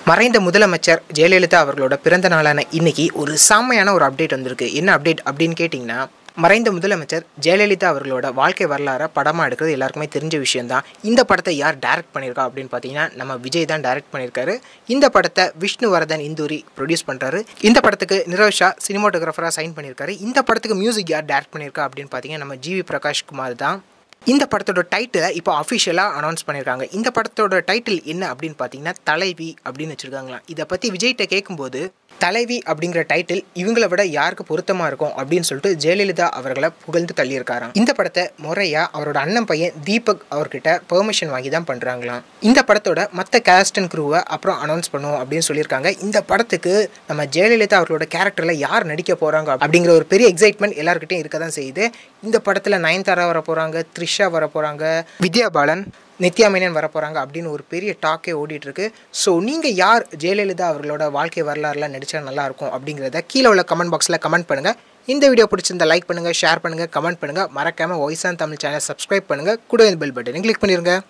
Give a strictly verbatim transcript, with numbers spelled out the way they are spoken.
மறைந்த முதலமைச்சர் ஜெயலலிதா அவர்களோட பிறந்த நாளான இன்னைக்கு ஒரு செம்மையான ஒரு அப்டேட் வந்திருக்கு. என்ன அப்டேட் அப்படின்னு கேட்டிங்கன்னா, மறைந்த முதலமைச்சர் ஜெயலலிதா அவர்களோட வாழ்க்கை வரலாறை படமாக எடுக்கிறது எல்லாருக்குமே தெரிஞ்ச விஷயம்தான். இந்த படத்தை யார் டைரக்ட் பண்ணியிருக்கா அப்படின்னு பார்த்தீங்கன்னா, நம்ம விஜய் தான் டைரக்ட் பண்ணியிருக்காரு. இந்த படத்தை விஷ்ணுவர்தன் இந்தூரி ப்ரொடியூஸ் பண்ணுறாரு. இந்த படத்துக்கு நிரோஷா சினிமாட்டோகிராஃபராக சைன் பண்ணியிருக்காரு. இந்த படத்துக்கு மியூசிக் யார் டைரக்ட் பண்ணியிருக்கா அப்படின்னு பார்த்தீங்கன்னா, நம்ம ஜிவி பிரகாஷ் குமார் தான். இந்த படத்தோட டைட்டிலை இப்போ அஃபிஷியலாக அனௌன்ஸ் பண்ணியிருக்காங்க. இந்த படத்தோட டைட்டில் என்ன அப்படின்னு பார்த்தீங்கன்னா, தலைவி அப்படின்னு வச்சுருக்காங்களாம். இதை பற்றி விஜய்கிட்ட கேட்கும்போது, தலைவி அப்படிங்கிற டைட்டில் இவங்களை விட யாருக்கு பொருத்தமாக இருக்கும் அப்படின்னு சொல்லிட்டு ஜெயலலிதா அவர்களை புகழ்ந்து தள்ளியிருக்காராம். இந்த படத்தை முறையாக அவரோட அண்ணன் பையன் தீபக் அவர்கிட்ட பெர்மிஷன் வாங்கி தான் பண்ணுறாங்களாம். இந்த படத்தோட மற்ற கேஸ்ட் அண்ட் க்ரூவை அப்புறம் அனௌன்ஸ் பண்ணுவோம் அப்படின்னு சொல்லியிருக்காங்க. இந்த படத்துக்கு நம்ம ஜெயலலிதா அவர்களோட கேரக்டரில் யார் நடிக்க போகிறாங்க அப்படிங்கிற ஒரு பெரிய எக்ஸைட்மெண்ட் எல்லாருக்கிட்டையும் இருக்க தான் செய்யுது. இந்த படத்தில் நயன்தாரா வர போகிறாங்க, த்ரிஷா வர போகிறாங்க, வித்யா பாலன், நித்யா மேனன் வர போகிறாங்க அப்படின்னு ஒரு பெரிய டாக்கே ஓடிட்டுருக்கு. ஸோ நீங்கள் யார் ஜெயலலிதா அவர்களோட வாழ்க்கை வரலாறுலாம் நடித்தா நல்லாயிருக்கும் அப்படிங்கிறத கீழே உள்ள கமெண்ட் பாக்ஸில் கமெண்ட் பண்ணுங்கள். இந்த வீடியோ பிடிச்சிருந்தா லைக் பண்ணுங்கள், ஷேர் பண்ணுங்கள், கமெண்ட் பண்ணுங்கள். மறக்காமல் voice on Tamil channel subscribe பண்ணுங்கள். கூட பெல் பட்டனை கிளிக் பண்ணிடுங்க.